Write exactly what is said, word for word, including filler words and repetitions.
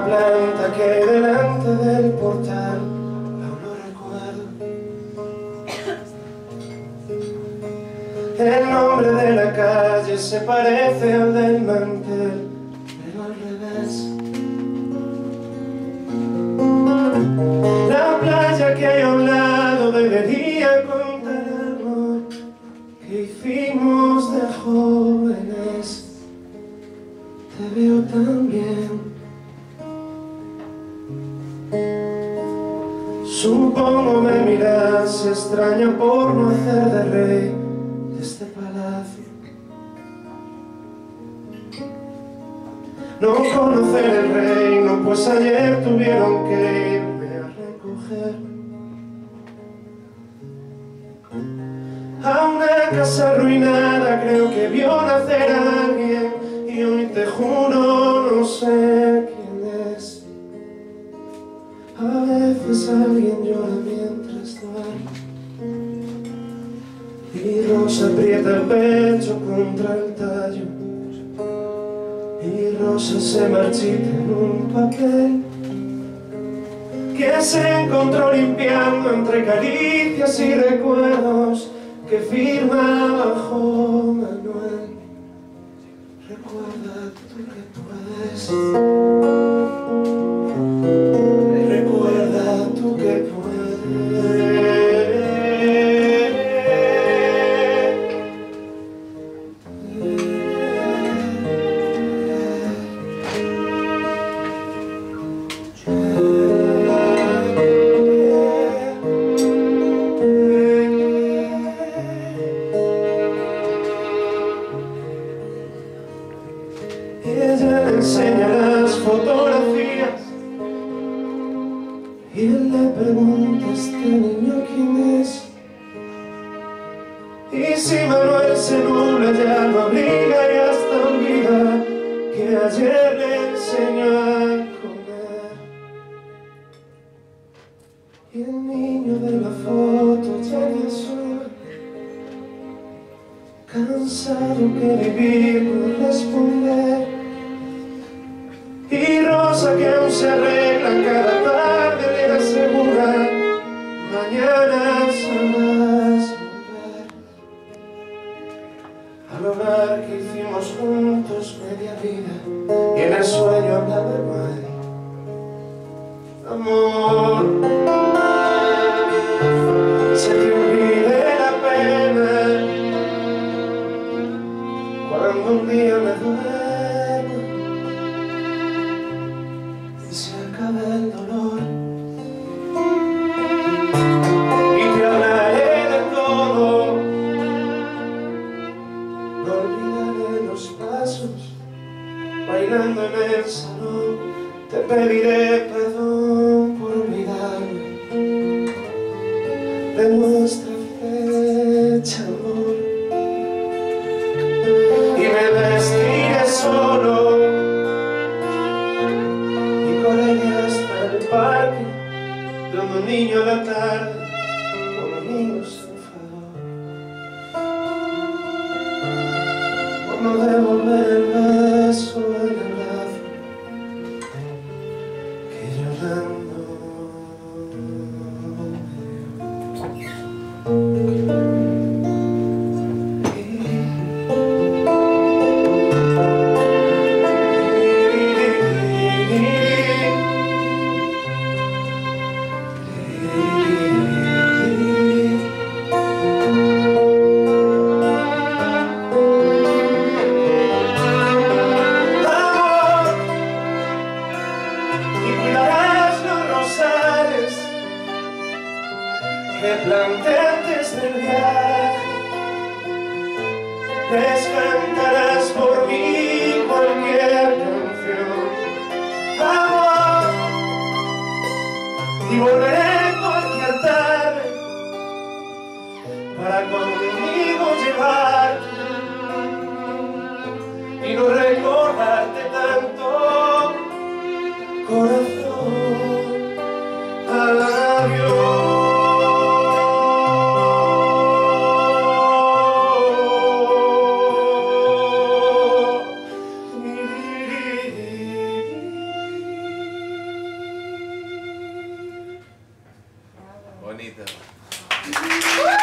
planta que hay delante del portal, aún lo recuerdo. El nombre de la calle se parece al del mantel, pero al revés. La playa que hay a un lado debería contar algo que hicimos de jóvenes. Te veo tan bien. Supongo me miras extraña por no hacer de rey de este palacio. No conocer el reino, pues ayer tuvieron que irme a recoger a una casa arruinada. Creo que vio nacer a alguien y hoy te juro no sé quién es. A veces alguien llora mientras duerme y Rosa aprieta el pecho contra el tallo y Rosa se marchita en un papel que se encontró limpiando entre caricias y recuerdos que firma bajo Manuel. Recuerda tú que puedes. Recuerda tú que puedes. Ella le enseña las fotografías y él le pregunta a este niño quién es. Y si Manuel se nubla ya lo abriga y hasta olvida que ayer le enseñó a comer. Y el niño de la foto llega solo, cansado que vivir por responder. Y Rosa que aún se arregla cada tarde le asegura mañana sabrás volver al hogar que hicimos juntos media vida y en el sueño hablaba de Mari. Amor, se te olvide la pena cuando un día me duele se acaba el dolor y te hablaré de todo. No olvidaré los pasos bailando en el salón. Te pediré perdón por olvidarme de nuestra fecha, amor, y me vestiré solo el parque, donde un niño a la tarde con los niños se enfadó por no devolver el beso en el brazo que llorando que planté antes del viaje. Les cantarás por mí cualquier canción, amor, y volveré cualquier tarde para conmigo llevarte y no recordarte tanto, corazón, adiós. ¡Uh!